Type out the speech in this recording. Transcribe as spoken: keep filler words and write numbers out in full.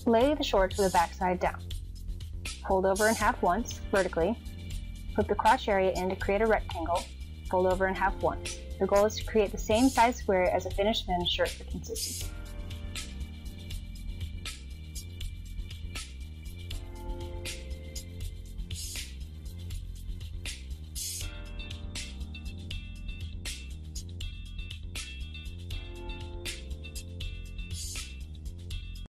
Lay the shorts with the backside down. Fold over in half once, vertically. Flip the crotch area in to create a rectangle. Fold over in half once. The goal is to create the same size square as a finished men's shirt for consistency.